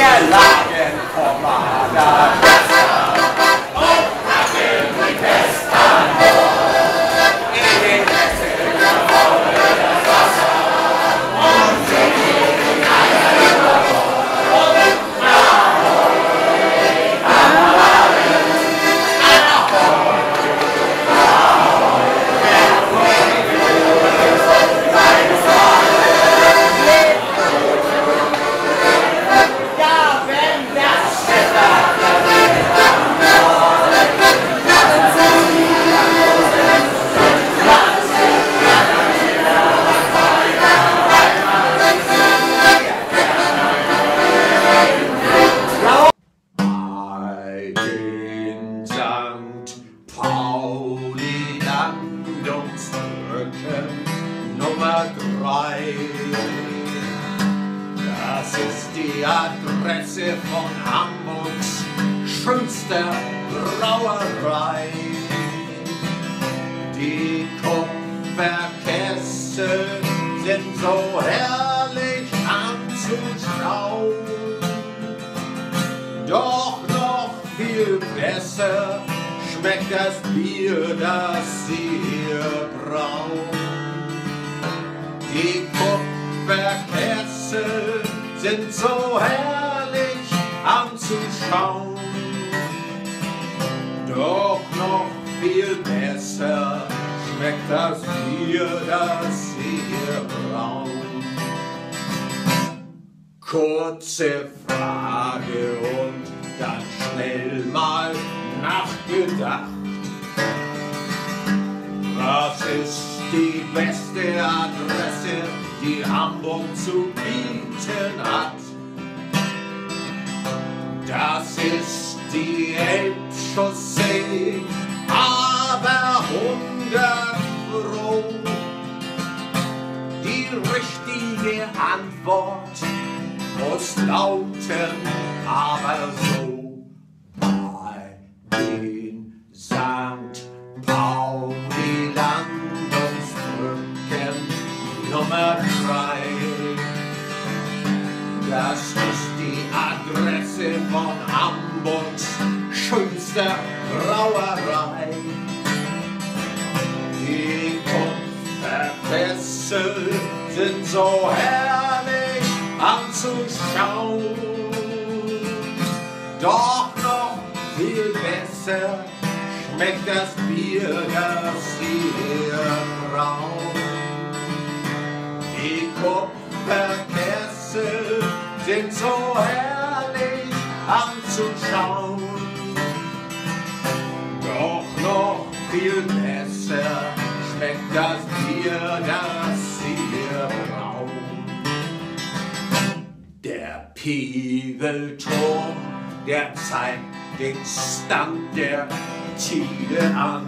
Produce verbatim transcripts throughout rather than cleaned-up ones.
Wir lagen vor Madagaskar und hatten die Pest an Bord. In den Nesseln wurde das Wasser und wir gingen Eier über Bord. Und Ahoi, Ahoi, Ahoi, Nummer drei. Das ist die Adresse von Hamburgs schönster Brauerei. Die Kupferkessel sind so herrlich anzuschauen. Doch noch viel besser schmeckt das Bier, das sie hier brauen. Die Kupferkessel sind so herrlich anzuschauen. Doch noch viel besser schmeckt das Bier, das sie hier brauen. Kurze Frage und dann schnell mal nachgedacht. Was ist die beste Adresse, die Hamburg zu bieten hat? Das ist die Elbchaussee, aber hundert Pro. Die richtige Antwort muss lauten, aber so. Bei den Sankt Pauli Landungsbrücken Nummer drei. Das ist die Adresse von Hamburgs schönster Brauerei. Die Kupferkessel sind so herrlich anzuschauen. Doch noch viel besser schmeckt das Bier, das sie hier brauen. Die Kupferkessel sind so herrlich anzuschauen. Doch noch viel besser schmeckt das Bier, das sie hier brauen. Der Pegelturm, der zeigt den Stand der Tide an.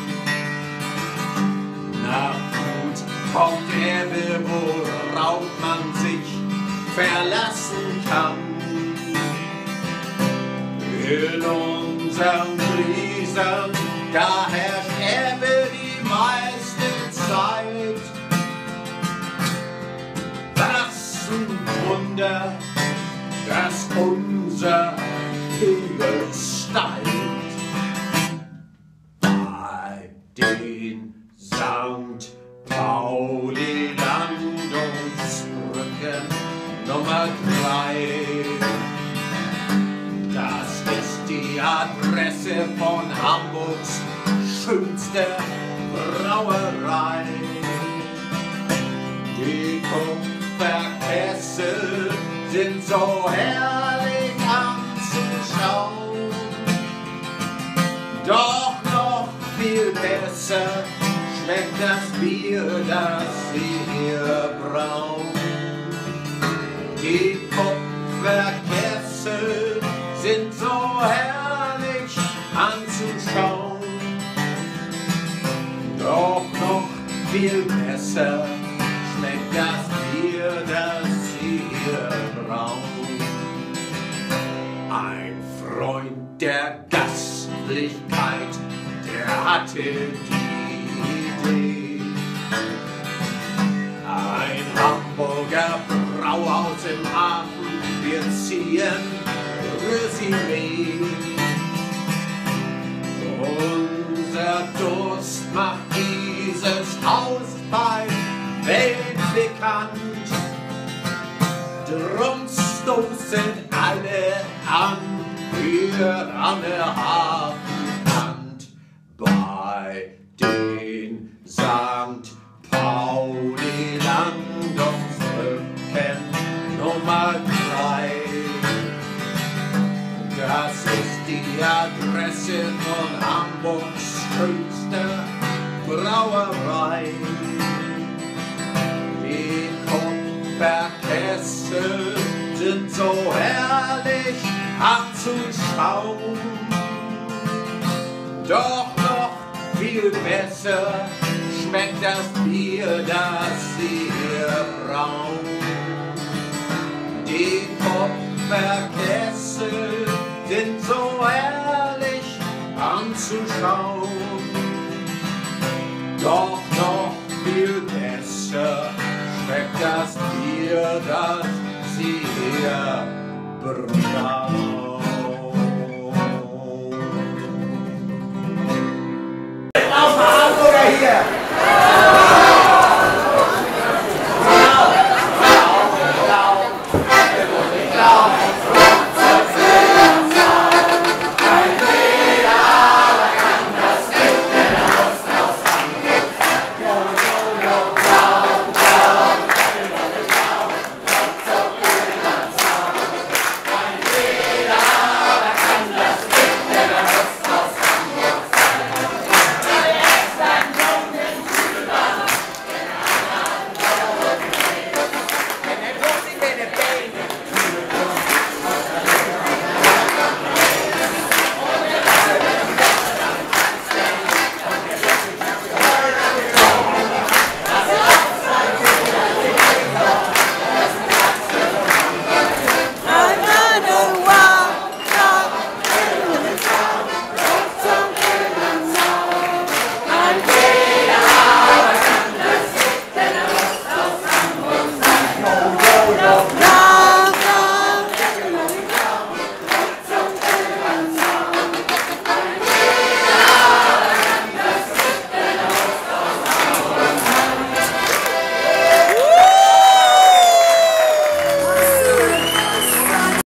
Nach Flut kommt Ebbe, worauf man sich verlassen kann. In unseren Brisen, da herrscht Ebbe die meiste Zeit. Was ein Wunder, dass unser Pegel steigt. Bei den Sankt Pauli Landungsbrücken Nummer drei. Das ist die Adresse von Hamburgs schönster Brauerei. Die Kupferkessel sind so herrlich anzuschauen. Doch noch viel besser schmeckt das Bier, das sie hier brauen. Die Kupferkessel sind so herrlich anzuschauen. Doch noch viel besser schmeckt das Bier, das sie hier brauen. Ein Freund der Gastlichkeit, der hatte die Idee. Ein Hamburger Brauhaus im Hafen wir ziehen Resümee. Unser Durst macht dieses Haus bald weltbekannt. Drum stoßen alle an für eine Hafenhand bei den Sankt Pauli Landungsbrücken Nummer drei. Das ist die Adresse von Hamburgs größter Brauerei. Die Kupferkessel sind so herrlich anzuschauen, doch noch viel besser schmeckt das Bier, das sie hier brauen. Die Kupferkessel sind so herrlich anzuschauen, doch noch viel besser schmeckt das Bier, das sie hier brauen. Auf mal an oder hier! Blau, blau, blau, blau.